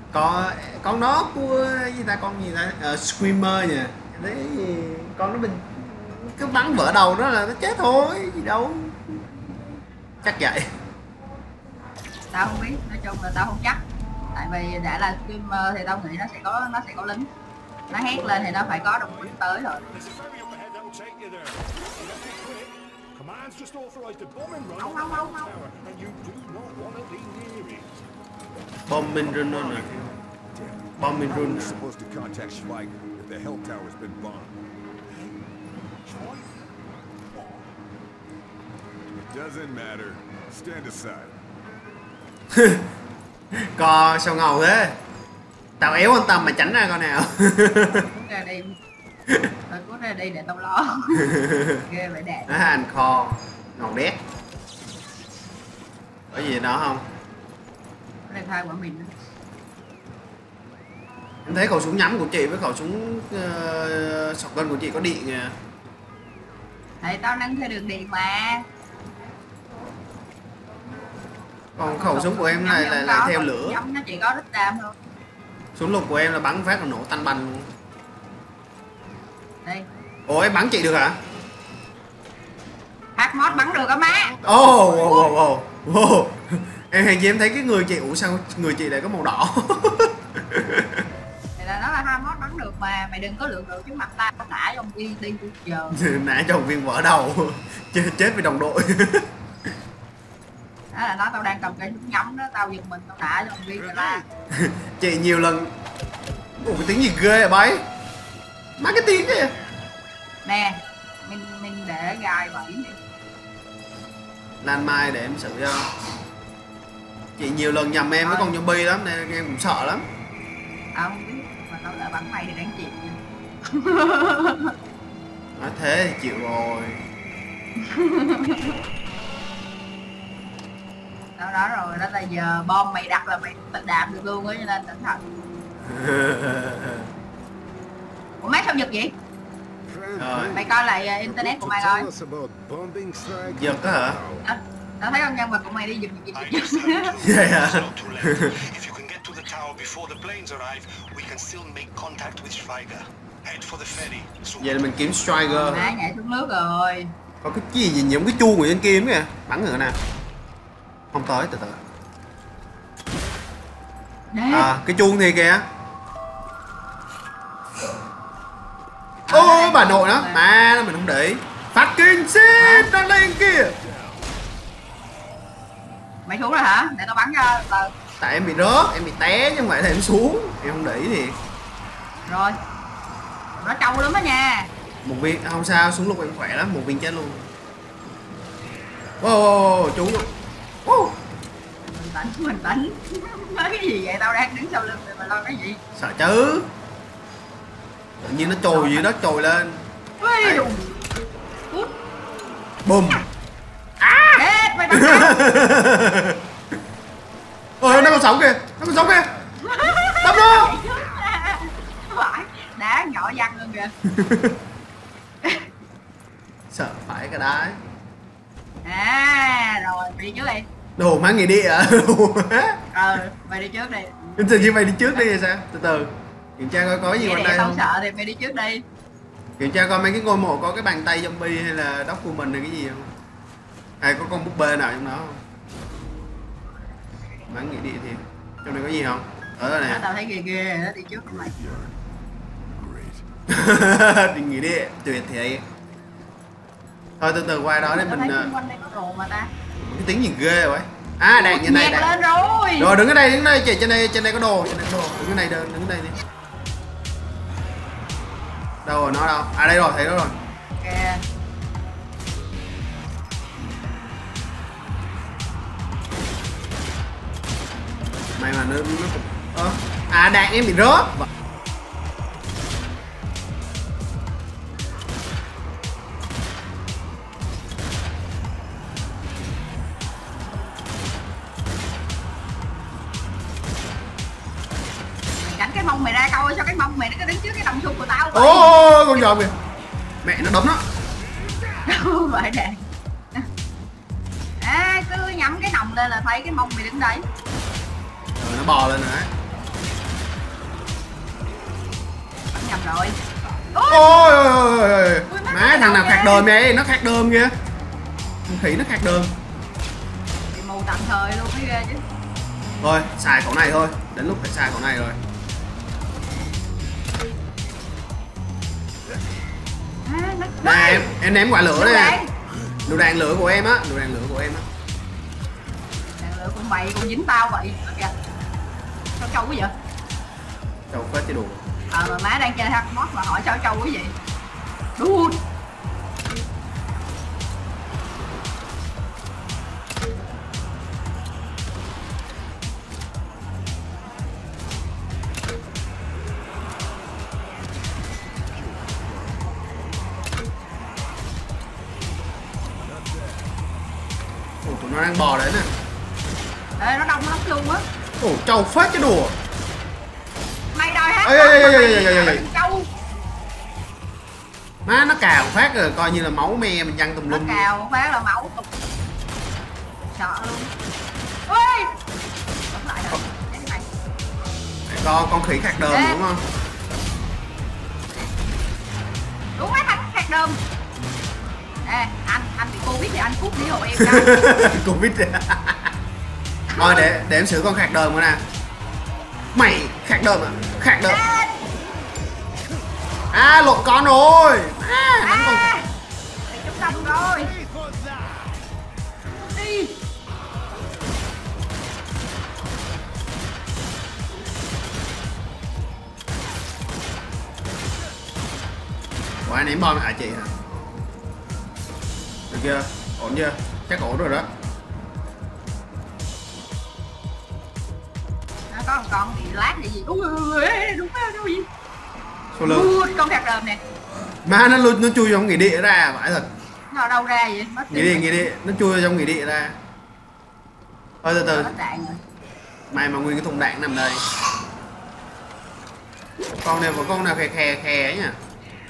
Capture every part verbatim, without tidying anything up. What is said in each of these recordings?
Có con nó của gì ta, con gì ta, uh, Screamer nha. Đấy, con nó mình cứ bắn vỡ đầu nó là nó chết thôi, gì đâu. Chắc vậy. Tao không biết, nói chung là tao không chắc. Tại vì đã là streamer thì tao nghĩ nó sẽ có nó sẽ có lính. Nó hét lên thì nó phải có đồng lính tới rồi. Không không không không. Bombing run nữa nè. Bombing run nè. Doesn't matter. Stand aside. Co sao ngầu thế. Tao éo quan tâm mà tránh ra con nào. Cút ra đi. Tao cút ra đi để tao lo. Ghê vậy đẹp. Nó hành kho ngầu đét. Có gì đó không? Cái này thay của mình. Em thấy khẩu súng nhắm của chị với khẩu súng uh, shotgun của chị có điện kìa. Thì tao nâng theo đường điện mà. Còn khẩu súng của em này là lại theo lửa. Nhắm nó chỉ có đích đam thôi. Súng lục của em là bắn phát là nổ tanh bành luôn. Đây. Ủa em bắn chị được hả? Hát mod bắn được á má. Oh, wow, wow, wow, wow. Em hàng gì em thấy cái người chị, ủa sao người chị lại có màu đỏ. Thì là nó là hai mod bắn được mà, mày đừng có lượng được trước mặt tao, nã trong đi đi giờ. Nã cho một viên vỡ đầu. Chết, chết vì đồng đội. Đó là nó tao đang cầm cây súng nhắm đó, tao giật mình tao nã cho một viên người ta. Chị nhiều lần. Ủa cái tiếng gì ghê à bay. Má cái tiếng kìa. Nè, mình mình để gài bẫy đi. Lan mai để em xử cho. Chị nhiều lần nhầm em với con zombie lắm nên em cũng sợ lắm. Tao không biết, mà tao lỡ bắn mày thì đáng chịu nha. Nói thế thì chịu rồi. Đó đó rồi, đó là giờ bom mày đặt là mày tự đạp được luôn á, cho nên cẩn thận. Ủa má sao giật vậy? Rồi. Mày coi lại uh, internet của mày coi. Giật á hả? À, tao thấy con nhân vật của mày đi giật giật giật giật. Vậy hả? Vậy là mình kiếm Striker. Má nhảy xuống nước rồi. Có cái gì gì giống cái chuông ở trên kia kìa. Bắn người nào. Không tới, từ từ. Đấy. À, cái chuông thì kìa. Ô, oh, bà nội đó. Má, mình không để ý. Fucking shit, nó lên kìa. Mày xuống rồi hả? Để tao bắn cho. Là... Tại em bị rớt, em bị té chứ không phải là em xuống. Em không để ý thì. Rồi. Nó trâu lắm đó nha. Một viên, không sao, súng lục em khỏe lắm, một viên chết luôn. Wow, wow, wow, trúng luôn. Wow. Mình đánh, mình đánh. Nói cái gì vậy? Tao đang đứng sau lưng mày mà lo cái gì? Sợ chứ. Tự nhiên nó trồi dưới đất trồi lên. Ui, cút. Bùm. À! Chết, mày bắn sao? Ôi, nó còn sống kìa, nó còn sống kìa. Đâm nó. Phải, đá nhỏ văng luôn kìa. Sợ phải cái đá. À, rồi, mày đi trước đi. Đồ má nghỉ đi à? Ờ, mày đi trước đi. Tự nhiên mày đi trước đi hay sao? Từ từ. Kiểm tra coi có gì Vậy quanh để đây tao không? sợ thì mày đi trước đi. Kiểm tra coi mấy cái ngôi mộ có cái bàn tay zombie hay là document hay cái gì không? Hay có con búp bê nào trong đó không? Bán nghỉ địa thì trong này có gì không? Ở đây Đó, nè. tao thấy ghê ghê nó đi trước mày. Đi nghỉ địa tuyệt thì. Thôi từ từ qua đó để Tao mình. thấy xung quanh đây có đồ mà ta. Cái tiếng gì ghê vậy? À đạn như này Nhạc đạn. lên rồi. Rồi đứng ở đây, đứng ở đây, chị trên đây, trên đây có đồ, trên đây có đồ. Đứng ở đây, đứng ở đây đi. Đâu rồi nó đâu? À đây rồi, thấy nó rồi. Kìa. May mà nó nó ơ. À đạn em bị rớt. Cánh cái mông mày ra coi sao cái mông mày nó cứ đứng trước cái nòng súng của tao vậy. Ôi con giòm kìa. Mẹ nó đấm nó. Đâu vậy nè. À cứ nhắm cái nòng lên là thấy cái mông mày đứng đấy. Rồi nó bò lên rồi đấy. rồi. Ôi ôi ôi ôi. Má thằng nào khạc đờm vậy, nó khạc đờm kìa. Con khỉ nó khạc đờm. Bị mù tạm thời luôn mới ghê chứ. Thôi, xài khẩu này thôi, đến lúc phải xài khẩu này rồi. À, nó... Nè em, em ném quả lửa Lựu nè. đạn. Lựu đạn lửa của em á, lựu đạn lửa của em á. Đạn lửa của mày cũng dính tao vậy. Kìa. Sao trâu quá vậy? Đâu phết chứ đùa. Ờ mà má đang chơi hack mod mà hỏi sao trâu quá vậy? Đút. Ủa, tụi nó đang bò đấy nè. Ê nó đông lắm luôn á. Ủa, trâu phết chứ đùa. Mày đòi hát Ê, ê, ê, ê, ê, ê, ê, ê. trâu. Má nó cào phát rồi, coi như là máu me mình văng tùm Nó lum. cào phát là máu tục. Sợ luôn. Ui. Đóng lại rồi. Cái này. Con con khỉ khạc đờm Ê. đúng không? Đúng mấy thằng khạc đơm. Ê anh, anh bị Covid thì anh cút đi hộ em coi. Covid. Thôi để để em sửa con khạc đờm nữa nè. Mày khạc đờm à? Khạc đờm. À lộn con rồi. À, đánh con À, bị trúng đâm rồi. Đi. Ủa anh ném bom hả chị hả? Được chưa? Ổn chưa? Chắc ổn rồi đó. À, có một con bị lát gì gì. Ui đúng rồi đâu gì. Số lưng. Ui, con khạc đờm nè. Má nó nó chui trong nghĩa địa ra phải thật. Nó ở đâu ra vậy? Nó Nghĩa địa nghĩa địa nó chui trong nghĩa địa ra. Thôi từ từ. Nó đạn rồi. May mà nguyên cái thùng đạn nằm đây. Con này có con nào khè khè khè ấy nha.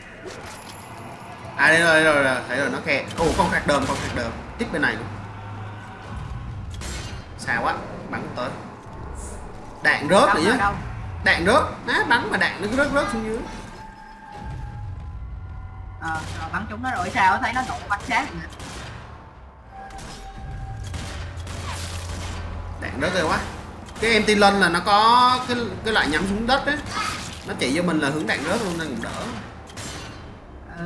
À đây rồi, đây rồi, rồi, thấy rồi nó khè. Ồ con khạc đờm, con khạc đờm. Tiếp bên này luôn. Xa quá, bắn tới. Đạn rớt Đâu rồi rồi chứ. đâu? Đạn rớt, á bắn mà đạn nó cứ rớt rớt xuống dưới. Ờ, rồi bắn chúng nó rồi sao thấy nó nổ bắn sát rồi. Đạn rớt rồi quá. Cái em tin lân là nó có cái cái loại nhắm xuống đất ấy. Nó chỉ cho mình là hướng đạn rớt luôn nên cũng đỡ. Ừ.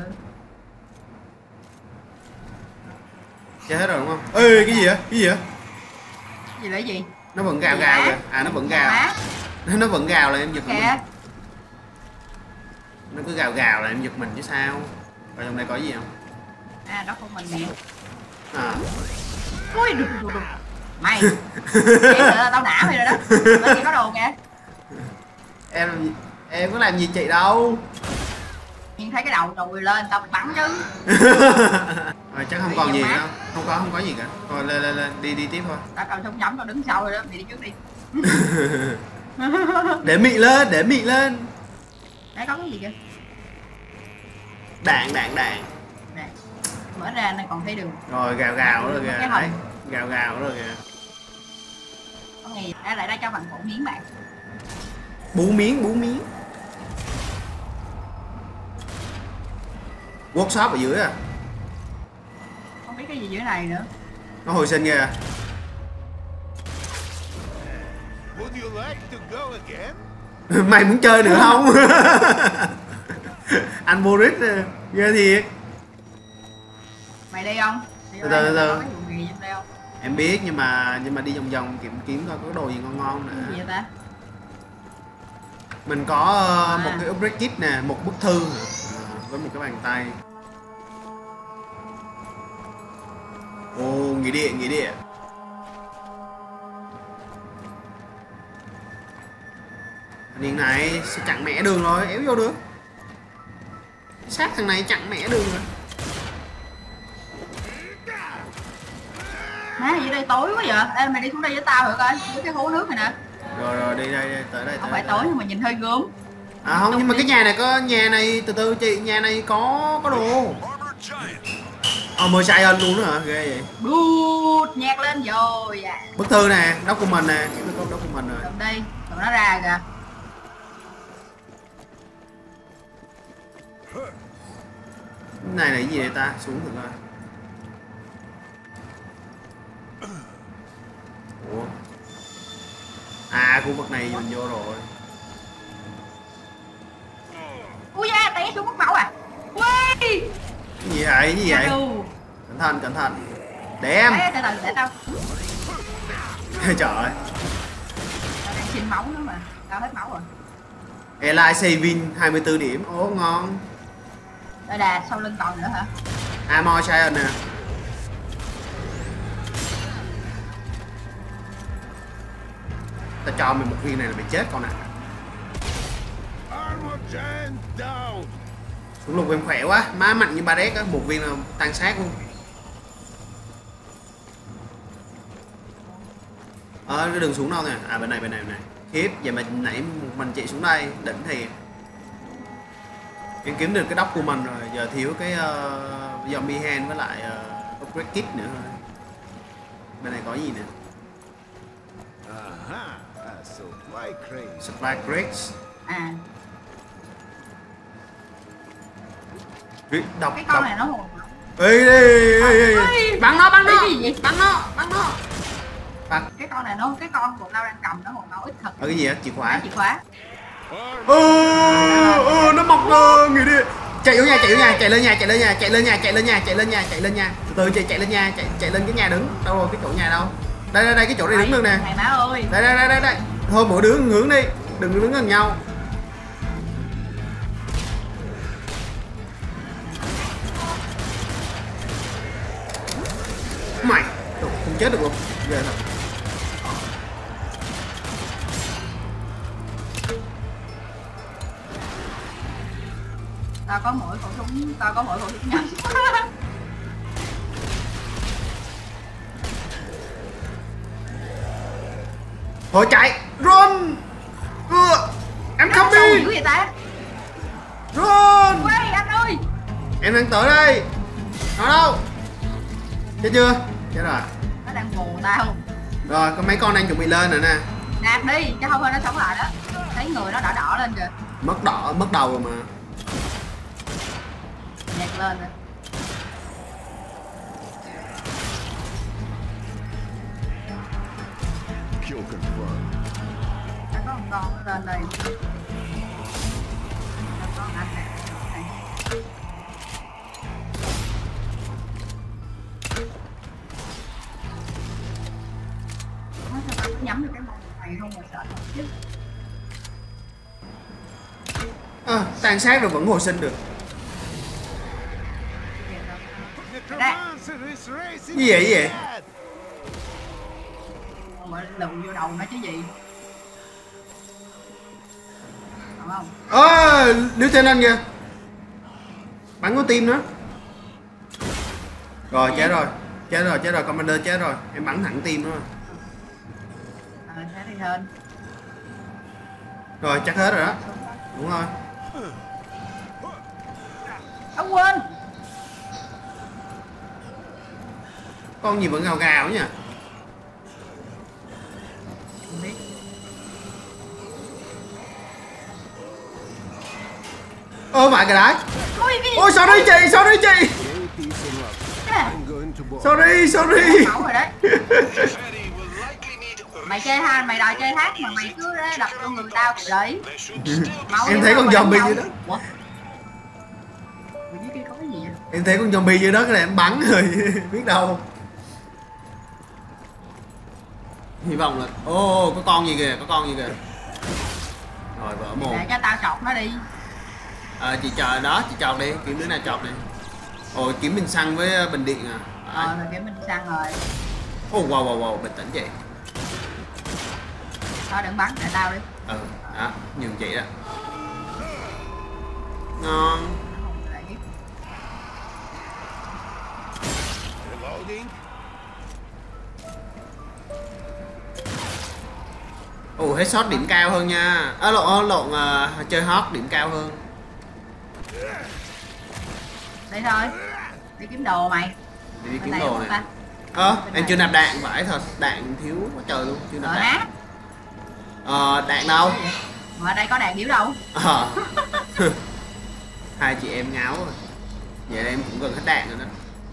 Chơi hết rồi đúng không? Ê cái gì vậy? Cái gì vậy? Gì là gì? Nó vẫn gào gào kìa. À nó vẫn gào. Nó vẫn gào là em giật mình. Kìa. Nó cứ gào gào là em giật mình chứ sao. Ở trong đây có gì không? À đó không mình nè. À. Ui được được được. Mày. Em là tao nã mày rồi đó. Bên kia có đồ kìa. Em làm gì? Em có làm gì chị đâu. Nhưng thấy cái đầu trùi lên tao bắn chứ. Rồi chắc không còn gì đâu. Không có không có gì cả. Thôi lên lên lên đi đi tiếp thôi. Tao cầm súng nhắm tao đứng sau rồi đó, mày đi trước đi. Để mị lên, để mị lên. Đấy có cái gì kìa? Đạn đạn đạn. Nè. Mở ra nên còn thấy đường. Rồi gào gào rồi kìa. Cái Đấy. hồng. Gào gào rồi kìa. Có nghe gì? Đã lại đây cho bạn phổ miếng bạn. Bú miếng, bú miếng. Workshop ở dưới à? Không biết cái gì dưới này nữa. Nó hồi sinh kìa. Would you like to go again? Mày muốn chơi nữa không? Anh Boris ghê thiệt. Mày đi không? Đi Từ đây, từ, từ từ. có cái vụ gì trong đây không? Em biết nhưng mà nhưng mà đi vòng vòng kiếm kiếm coi có đồ gì ngon ngon Cái gì nè. vậy ta? Mình có uh, À. một cái upgrade kit nè, một bức thư à, với một cái bàn tay. Ồ, nghĩa địa, nghĩa địa. Điền này sẽ chặn mẹ đường rồi, éo vô được. Sát thằng này chặn mẹ đường rồi. Má dưới đây tối quá vậy? Ê mày đi xuống đây với tao thử coi, dưới cái hố nước này nè. Rồi rồi đi đây, đây tới đây. Không tới phải đây. tối nhưng mà nhìn hơi gớm. À không, nhưng mà cái nhà này có nhà này từ từ chị, nhà này có có đồ. Armored giant. Ờ mời sai ân luôn đó hả? Ghê vậy. Bút nhạc lên rồi à. Bức thư nè, document nè, kiếm được con document rồi. Cầm đi, tụi nó ra kìa. Cái này là cái gì vậy ta? Xuống thử coi. Ủa? À, khu vực này mình vô rồi. Ui da, té xuống mất máu à. Ui. Cái gì vậy? Cái gì vậy? Cẩn thận, cẩn thận. Để em. Để từ từ để tao. Trời ơi. Tao đang xin máu nữa mà. Tao hết máu rồi. Eli saving hai mươi tư điểm. Ố ngon. Đây là sau lưng còn nữa hả? Armor Giant nè. Ta cho mày một viên này là mày chết con ạ. Armor Giant down. Súng lục em khỏe quá, má mạnh như ba đét á, một viên là tan xác luôn. Ờ, cái đường xuống đâu nè, à bên này bên này bên này. Khiếp, giờ mình nãy mình chạy xuống đây, đỉnh thiệt. Em kiếm được cái đốc của mình rồi, giờ thiếu cái uh, zombie hand với lại uh, upgrade kit nữa thôi. Bên này có gì nè? Aha, a supply crate. Supply crates. À, Đọc, cái con đọc. này nó hồn. Ê, ê, ê, ê, ê. Bắn nó, bắn nó, Cái gì vậy? bắn nó, bắn nó. Bắn. Cái con này nó cái con của tao đang cầm nó hồn máu ít thật. Ở cái gì á? Chìa khóa. Cái chìa khóa. Ơ, ơ, nó mọc ra, người đi. Chạy vô nhà, chạy vô nhà, chạy lên nhà, chạy lên nhà, chạy lên nhà, chạy lên nhà, chạy lên nhà, chạy lên nhà. Từ từ chạy chạy lên nhà, chạy chạy lên cái nhà đứng. Đâu rồi cái chỗ nhà đâu? Đây đây đây cái chỗ này đứng được nè. Này má ơi. Đây đây đây đây đây. Thôi mỗi đứa hướng đi, đừng đứng gần nhau. Mày, không chết được luôn. Ghê thật. Tao có mỗi khẩu súng, tao có mỗi khẩu súng nhắm. Thôi chạy, run. Ừ, em không Sao đi. dữ vậy ta? Run. Ui anh ơi. Em đang tới đây. Nó đâu? Chết chưa? Chết rồi. Nó đang buồn tao. Rồi, có mấy con đang chuẩn bị lên rồi nè. Nạp đi, chứ không thôi nó sống lại đó. Thấy người nó đỏ đỏ lên kìa. Mất đỏ, mất đầu rồi mà. Nhạc lên rồi. Kill confirmed. Nó có một con nó lên đây. Nó có anh nè. Này. Nó sao tao cứ nhắm được cái mông này không mà sợ thật chứ. À, tàn sát rồi vẫn hồi sinh được. Necromancer is racing. Gì vậy, gì vậy? mad. Mà lù vô đầu nó chứ gì. Đúng không? Ơ, đứa trên anh kìa. Bắn có tim nữa. Rồi, chết rồi. Chết rồi, chết rồi, commander chết rồi. Em bắn thẳng tim nữa. Ờ, thế thì hơn. Rồi, chắc hết rồi đó. Đúng rồi. Ông quên. Con gì vẫn gào gào nha. Không biết. Ơ, vãi cái đái. Ôi, cái gì? Ôi, sorry chị, sorry chị. Any peace and love. À, I'm going to board. Sorry, sorry. máu rồi đấy. Mày chơi than, mày đòi chơi hát mà mày cứ đập vô người tao đấy. Máu Em với thấy tao con mà đánh zombie nhau. dưới đó. Ủa? Ủa, dưới kia có cái gì vậy? Em thấy con zombie dưới đất là em bắn rồi. Biết đâu. Hy vọng là... Ô, oh, có con gì kìa, có con gì kìa. Rồi, vỡ mồm. Để cho tao chọc nó đi. Ờ, chị chờ đó, chị chọc đi, kiếm đứa nào chọc đi. Ôi, kiếm bình xăng với bình điện à. Ờ, rồi cái mình sang rồi. Ô, oh, wow, wow, wow, bình tĩnh chị. Thôi đừng bắn, để tao đi. Ừ, đó, nhường chị đó. Ngon. Lại biết. Reloading. Ồ, oh, headshot điểm cao hơn nha. À, lộn, lộn, uh, chơi hot điểm cao hơn. Đi thôi. Đi kiếm đồ mày. Đi, đi Bên kiếm này đồ không này. ta? Ờ, Bên em này. chưa nạp đạn, phải thật. Đạn thiếu quá trời luôn, chưa nạp Ờ đạn. hát. Ờ, đạn đâu? Mà ở đây có đàn điếu đâu. Ờ. Hai chị em ngáo rồi. Vậy em cũng gần hết đạn rồi đó.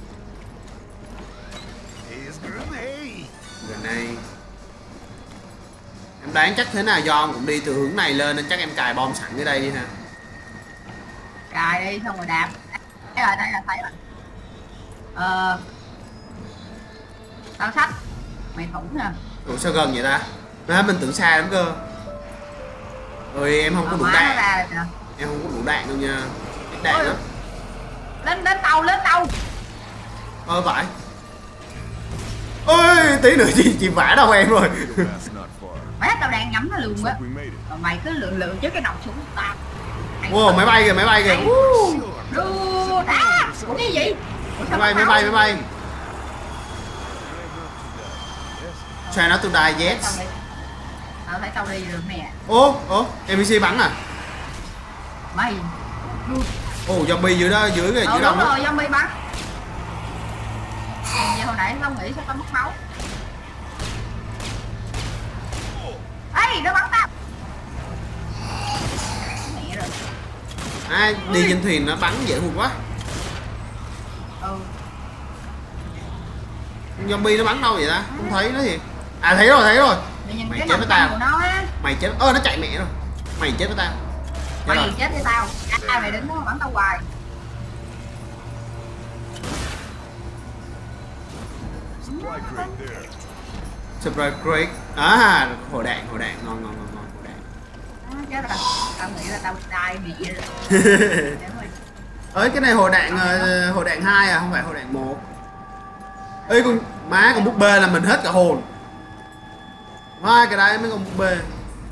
Here's grenade. Gần đây em đoán chắc thế nào John cũng đi từ hướng này lên nên chắc em cài bom sẵn ở đây đi ha. Cài đi xong rồi đạp. Thấy rồi, thấy là thấy rồi. Ờ tao sách mày thủ nè. Ủa sao gần vậy ta? Má mình tưởng xa lắm cơ. Ôi em không có Ờ, đủ má nó đạn. ra rồi kìa. Em không có đủ đạn đâu nha. Ít đạn Ôi. đó. Lên lên tàu lên tàu. Ơ phải. Ôi tí nữa chị chị vả đâu em rồi. That's not far. Má tao đang ngắm nó lường Looks quá. like we made it. Mà mày cứ lượn lượn trước cái nòng súng của tao. Wow máy bay kìa máy bay kìa. Woo. Đu đá. Ủa cái gì? Ủa sao Máy bay nó máy bay pháo? máy bay. Try not to die Tao yes. đi. Tao thấy tao đi được nè. Ô ô em bê xê bắn à? Mày. Đu. Ồ zombie dưới đó dưới kìa Ờ dưới đông đúng đó. rồi, zombie bắn. Như hồi nãy tao nghĩ sao tao mất máu. Ê, nó bắn tao. Mẹ rồi. À, đi trên thuyền nó bắn dễ hụt quá. Ừ. Zombie nó bắn đâu vậy ta? Không thấy nó gì. À thấy rồi thấy rồi. Mày nhìn Mày cái chết nòng với tao. xanh của nó á. Mày chết. Ơ nó chạy mẹ rồi. Mày chết với tao. Chết Mày rồi. chết với tao. À mày đứng đó mà bắn tao hoài. Supply crate there. Super great. À hồ đạn hồ đạn ngon ngon ngon ngon hồ đạn. À, chết rồi. Tao nghĩ là tao đai mẹ rồi. Để thôi. Ơi cái này hồ đạn ờ, hồ đạn hai à không phải hồ đạn một. Ê con má con búp bê là mình hết cả hồn. Má cái đấy mấy con búp bê.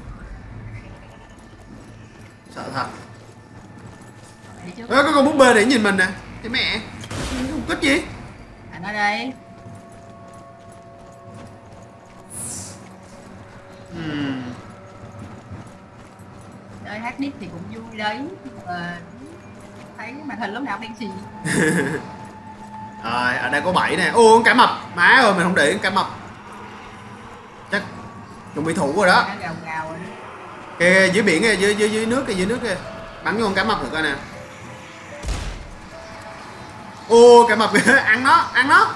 Sợ thật. Đi trước. Ê có con búp bê để nhìn mình nè. Cái mẹ. Không kích gì? À nó đây. Ừm. Chơi hát nít thì cũng vui đấy. Mà thấy màn hình lúc nào cũng đen xì. Rồi ở đây có bảy nè. Ô con cá mập. Má ơi mình không để con cá mập. Chắc chuẩn bị thủ rồi đó. Nó gào gào rồi. Kìa dưới biển kìa dưới dưới dưới nước kìa dưới nước kìa. Bắn vô con cá mập thử coi nè. Ô cá mập kìa ăn nó ăn nó.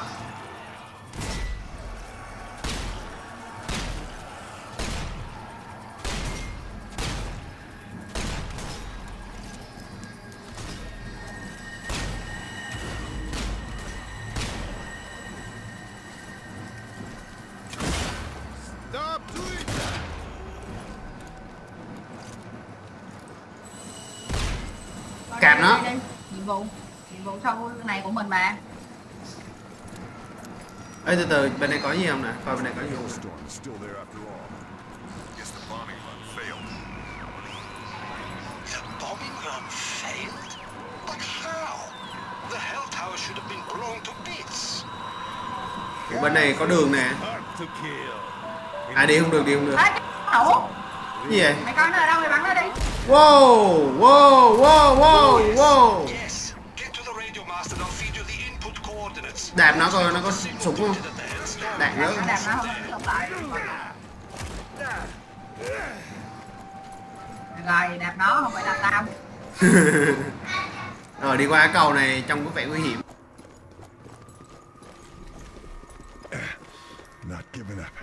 Stop doing that. Cạp nó. Đi, đi, đi. Nhiệm vụ. Nhiệm vụ sau này của mình mà. Ê từ từ bên này có gì không nè? Coi bên này có gì không? Storm is still there after all. Guess the bombing run failed. The bombing run failed? But how? The hell tower should have been blown to bits. Ủa, bên này có đường nè. Hard to kill. À đi không được đi không được. Ê, cái nổ. Cái gì vậy? Mày coi nó ở đâu mày bắn nó đi. Wow wow wow wow wow. Yes. Get to the radio mast and I'll feed you the input coordinates. Đạp nó coi nó có súng không? At the hellstorm. Đạn Đạp nữa. nó đạp nó không không lại. Rồi đạp nó không phải đạp tao. Rồi đi qua cái cầu này trông có vẻ nguy hiểm. Not giving up.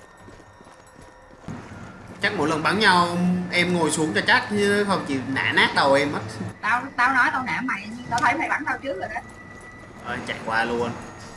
Chắc mỗi lần bắn nhau em ngồi xuống cho chắc chứ không chỉ nã nát đầu em mất. Tao tao nói tao nã mày nhưng tao thấy mày bắn tao trước rồi đó. Rồi chạy qua luôn.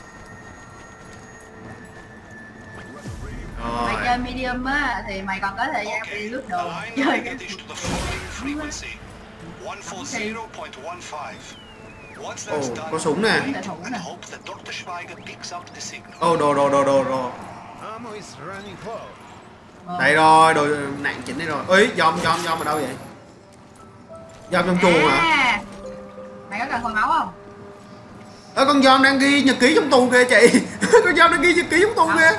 Mày Rồi. chơi medium á thì mày còn có thời gian đi lướt đồ. Align Chơi the cái dish to the following frequency. one forty point one five. Once Ồ that's done, có súng nè. để thủ and nè. hope that doctor Schweiger picks up the signal. Ô đồ đồ đồ đồ đồ. Ammo is running low. Ờ. Đây rồi đồ nạn chỉnh đây rồi. Ơi dòm dòm dòm ở đâu vậy? Dòm trong chuồng hả? À, mày có cần hồi máu không? Ơ con dòm đang ghi nhật ký trong tù kìa chị. Con dòm đang ghi nhật ký trong tù kìa.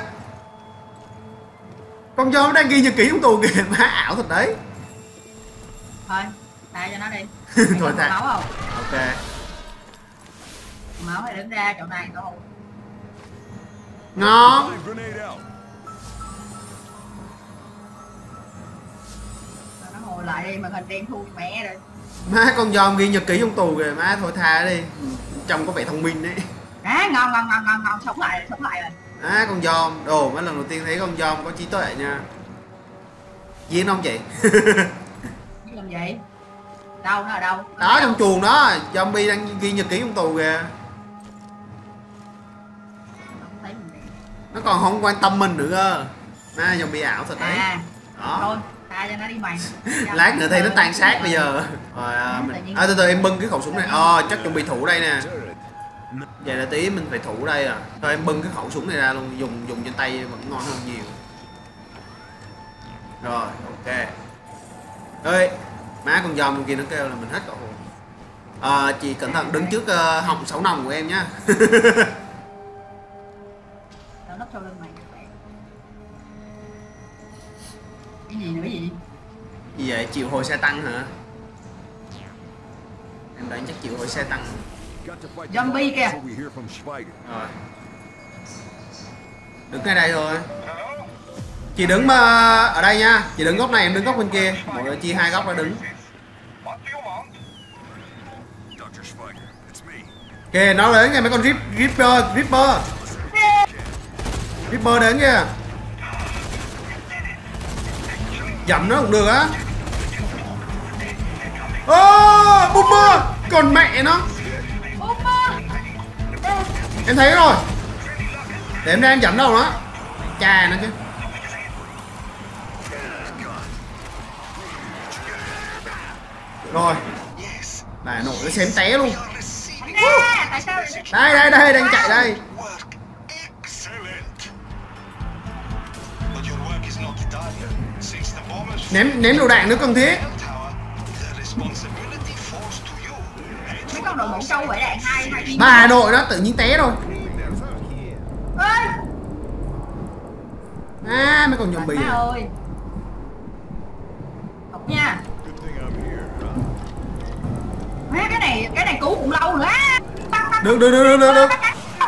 Con dòm đang ghi nhật ký trong tù kìa. Má ảo thật đấy. Thôi, tay cho nó đi. Mày Thôi cần ta. hồi máu không? Ok. Máu thì đứng ra chỗ này tao. Ngon. Live grenade out. Nó hồi lại đi mà hình đen thui mẹ rồi. Má con dòm ghi nhật ký trong tù kìa, má thôi tha đi. Trông có vẻ thông minh đấy. À, ngon ngon ngon ngon ngon, sống lại rồi, sống lại rồi. À con dòm, đồ mấy lần đầu tiên thấy con dòm có trí tuệ nha. Giết không chị? Giết làm gì? Đâu, nó ở đâu? Nó Đó ở trong đâu? chuồng đó, zombie đang ghi nhật ký trong tù kìa. Không thấy mình đẹp. Nó còn không quan tâm mình nữa cơ. Má zombie ảo thật đấy. À, Đó. thôi, tha cho nó đi mày. Lát nữa thấy nó tan xác bây giờ. Rồi à, mình... à, từ từ em bưng cái khẩu súng này. Ờ chắc chuẩn bị thủ đây nè. Vậy là tí mình phải thủ đây à. Thôi em bưng cái khẩu súng này ra luôn, dùng dùng trên tay vẫn ngon hơn nhiều. Rồi, ok. Ơi, má con dòm kia nó kêu là mình hết cậu hồn. À, chị cẩn thận đứng trước uh, họng sáu nòng của em nhá. Nó nấp sau lưng mày. Cái gì nữa gì? Gì vậy? Chịu hồi xe tăng hả? Em đoán chắc chịu hồi xe tăng. Zombie kìa. Rồi. Đứng ngay đây thôi. Chị đứng mà ở đây nha. Chị đứng góc này, em đứng góc bên kia. Mọi người chia hai góc ra đứng. Kìa nó đến kìa mấy con rip, Ripper, Ripper. Ripper đến kìa. Dậm nó cũng được á. Ô, Boomer. Còn mẹ nó. Em thấy rồi. Để em ra em dậm đâu nó. Cha nó chứ. Rồi. Này nổi nó xém té luôn. Tại sao? Đây đây đây đang chạy đây. Ném ném đồ đạn nữa cần thiết. Mấy con đội mũ trâu vậy đạn hai hai viên. Bà đội đó tự nhiên té rồi. Ơi. À mấy con zombie. Má ơi. Học nha. Má cái này cái này cứu cũng lâu nữa á. Được được được được được.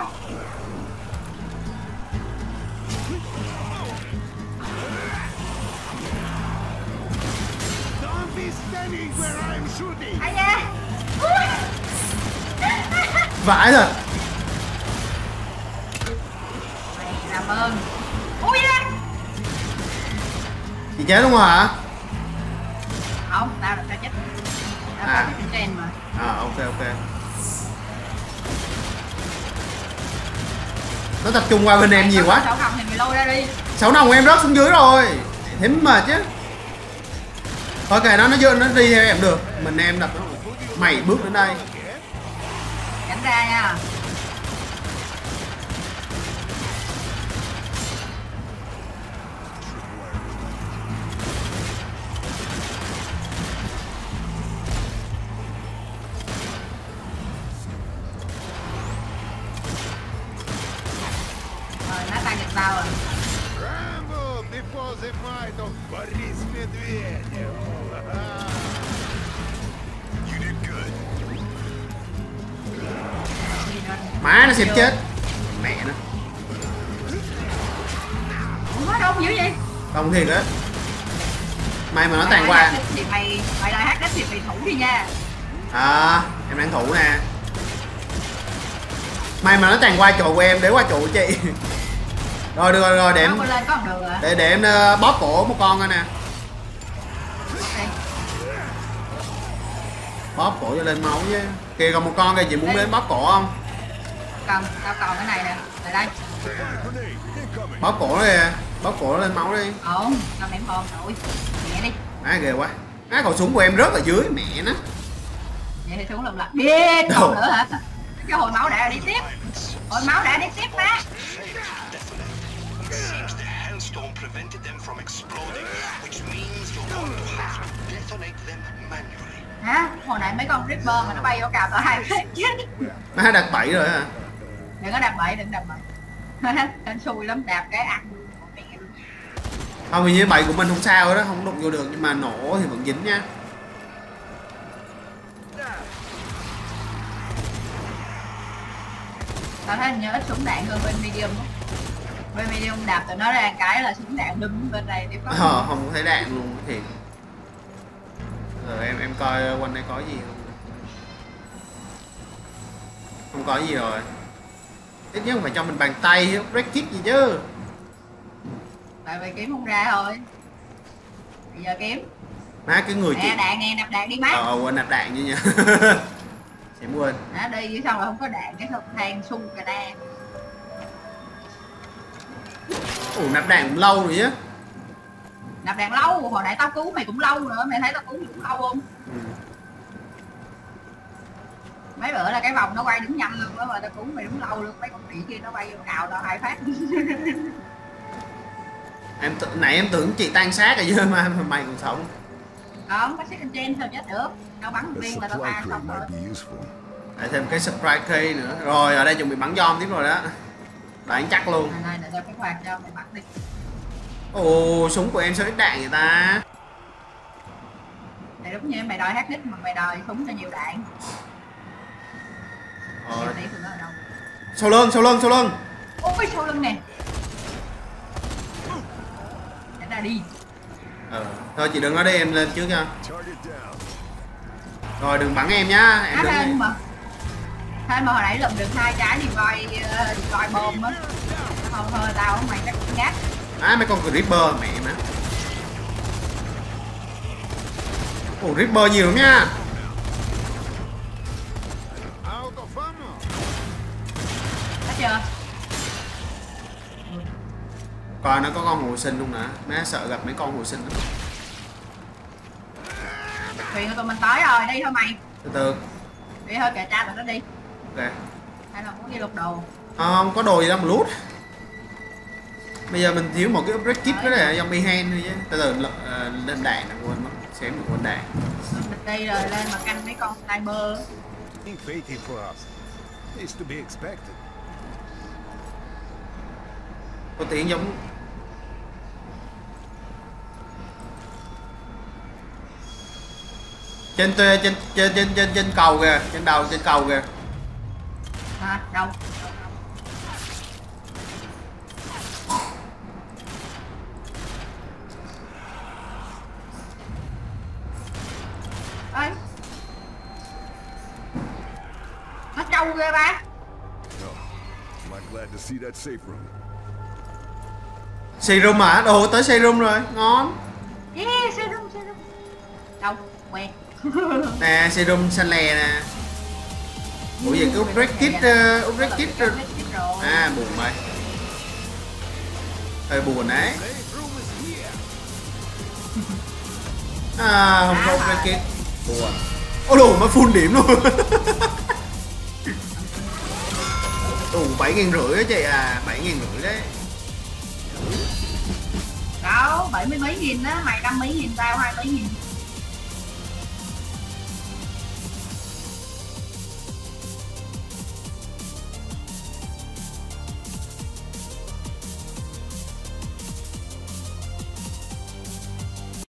Ai da. Vãi rồi. Mày làm ơn. Ui da. Chị chết đúng không hả? Không, tao là tao chết. Tao À. có cái trên mà. À ok ok. Nó tập trung qua bên em nhiều quá. Sáu không thì mày lôi ra đi. Sáu nòng của em rớt xuống dưới rồi. Thế mới mệt chứ. Ok nó nó vô nó đi theo em được. Mình em đập nó. Mày bước đến đây. Tránh ra nha. Rồi nó tan được tao rồi. Rambo, ты позывной-то Борис Медведев. You did good. Má nó xem chết. Mẹ nó. Không có đâu dữ vậy. Không thiệt á. May mà nó tàn qua. Thì mày mày lại hát đất thì mày thủ đi nha. À em đang thủ nè. May mà nó tàn qua chỗ của em để qua chỗ của chị. Rồi được rồi rồi để em Nó lên có không được hả? để để em uh, bóp cổ một con coi nè. Bóp cổ cho lên máu chứ. Kìa còn một con kìa, chị muốn đến bóp cổ không? Cần, tao còn cái này nè. Lại đây. Bóp cổ nó kìa, bóp cổ nó lên máu đi. Ổn, tao ném hồn rồi. Nhẹ đi. Má ghê quá. Má khẩu súng của em rớt ở dưới mẹ nó. Vậy thì xuống lầm lặt. Biết Đâu? còn nữa hả? Cái hồi máu đã đi tiếp. Hồi máu đã đi tiếp má. Seems the hellstorm prevented them from exploding, which means you're going to have to detonate them manually. Hả? Hồi nãy mấy con Ripper mà nó bay vô cào tao hai phát chết. Má đặt bẫy rồi hả? Đừng có đạp bậy, đừng đạp bậy. Hên xui lắm, đạp cái ăn. Không vì như bẫy của mình không sao đó, không đụng vô được nhưng mà nổ thì vẫn dính nha. Tao thấy hình như ít súng đạn hơn bên medium. Bên medium đạp tụi nó ra cái là súng đạn đứng bên này tiếp có. Ờ, không thấy đạn luôn thiệt. Giờ em em coi quanh đây có gì không. Không có gì rồi. Ít nhất phải cho mình bàn tay break kit gì chứ. Tại vì kiếm không ra thôi. Bây giờ kiếm. Má cái người chị. Nè đạn nè, nạp đạn đi má. Ờ quên nạp đạn chứ nha. Em quên. Đã đi chứ xong rồi không có đạn cái thật than sung cả đa. Ủa nạp đạn cũng lâu rồi á. Nạp đạn lâu, hồi nãy tao cứu mày cũng lâu nữa, mày thấy tao cứu mày cũng lâu không? Ừ. Mấy bữa là cái vòng nó quay đứng nhanh luôn đó mà tao cứu mày đúng lâu luôn, mấy con khỉ kia nó bay vô cào tao hai phát. Em tự, nãy em tưởng chị tan xác rồi chứ mà mày còn sống. Không, có second gen sao chết được. Tao bắn The viên là tao supply tha crate xong rồi. might be useful. Lại thêm cái surprise key nữa. Rồi ở đây chuẩn bị bắn giom tiếp rồi đó. Đoán chắc luôn. Này này, để tao cái quạt cho mày bắn đi. Ồ súng của em sao ít đạn vậy ta. Này đúng như mày đòi hack nick mà mày đòi súng cho nhiều đạn. Rồi. Em tỷ của nó ở đâu? Sau lưng sau lưng sau lưng. Ôi sau lưng nè. Để ra đi. Ờ thôi chị đừng nói đi em lên trước nha. Target down. Rồi đừng bắn em nhá. Em Á đứng hên đây. mà. Hên mà hồi nãy lụm được hai trái thì voi thì voi bom á. Không thôi tao không mày chắc cũng gác. À mấy con Reaper mẹ má. Ồ Reaper nhiều lắm nha. Out of ammo. Thấy chưa? Coi nó có con hồi sinh luôn nè. Má sợ gặp mấy con hồi sinh lắm. Thuyền của tụi mình tới rồi, đi thôi mày. Từ từ. Đi thôi kệ cha tụi nó đi. Ok. Hay là muốn đi lục đồ. À, không có đồ gì đâu mà lút. Bây giờ mình thiếu một cái upgrade kit đó là zombie hand thôi chứ. Từ từ uh, lên đạn nè quên mất. Xém được quên đạn. Mình đi rồi lên mà canh mấy con sniper. Think fated for us. It's to be expected. Có tiếng giống trên trên trên trên trên trên, trên cầu kìa, trên đầu trên cầu kìa. À, đâu? Ơi. Nó trâu ghê ba. No. Am I glad to see that safe room? Serum hả? Đồ tới serum rồi, ngon. Yeah, serum, serum. Đâu? Quen. Nè, serum xanh lè nè. Ủa vậy cái upgrade kit, uh, upgrade kit rồi. À buồn mày. Hơi buồn đấy. Safe room is here. À không có upgrade kit. Buồn. Ôi đồ mà full điểm luôn. Ồ bảy nghìn rưỡi á chị à, bảy nghìn rưỡi đấy. Đâu, bảy mươi mấy nghìn á, mày năm mấy nghìn tao hai mấy nghìn.